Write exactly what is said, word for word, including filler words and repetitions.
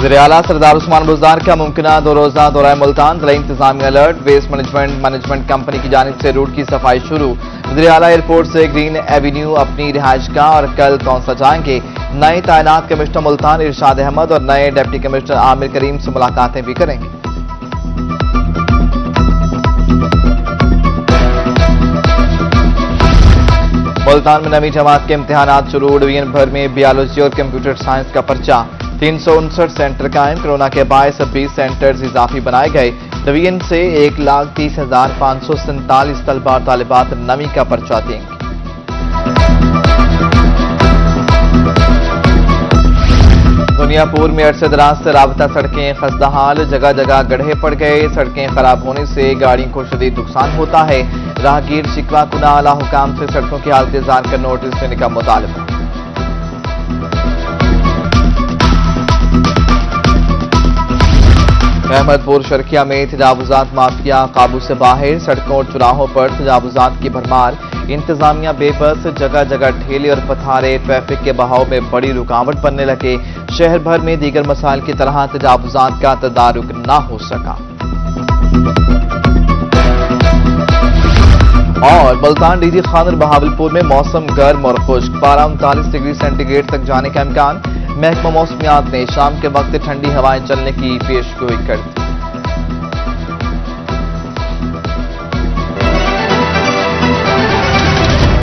वज़ीर आला सरदार उस्मान बुज़दार का मुमकिन दो रोजा दौरा मुल्तान, जिला इंतजामी अलर्ट। वेस्ट मैनेजमेंट मैनेजमेंट कंपनी की जानिब से रूट की सफाई शुरू। वज़ीर आला एयरपोर्ट से ग्रीन एवेन्यू अपनी रिहाइश का और कल कौंसला जाएंगे। नए तैनात कमिश्नर मुल्तान इरशाद अहमद और नए डिप्टी कमिश्नर आमिर करीम से मुलाकातें भी करेंगे। मुल्तान में नवी जमात के इम्तिहानात शुरू। डिवीजन भर में बायोलॉजी और कंप्यूटर साइंस का पर्चा। तीन सौ उनसठ सेंटर कायम। कोरोना के बायस बीस सेंटर्स इजाफी बनाए गए। डिवीजन से एक लाख तीस हजार पाँच सौ सैंतालीस तलबा और तालिबात नवी का पर्चा देंगे। दुनियापुर में अरसे दराज से राबता सड़कें खस्ताहाल। जगह जगह गड्ढे पड़ गए। सड़कें खराब होने से गाड़ियों को शदीद नुकसान होता है। राहगीर शिकवा कुना आला हुकाम से सड़कों की हालत जार कर नोटिस देने का मुतालबा। अहमदपुर शर्किया में तजावुजात माफिया काबू से बाहर। सड़कों और चौराहों पर तजावुजात की भरमार। इंतजामिया बेबस। जगह जगह ठेले और पथारे। ट्रैफिक के बहाव में बड़ी रुकावट बनने लगे। शहर भर में दीगर मसाइल की तरह तजावुजात का तदारुक न हो सका। और मुल्तान डीजी खानर बहावलपुर में मौसम गर्म और खुश्क। पारा उनतालीस डिग्री सेंटीग्रेड तक जाने का इम्कान। महकमा मौसमियात ने शाम के वक्त ठंडी हवाएं चलने की पेशगोई कर दी।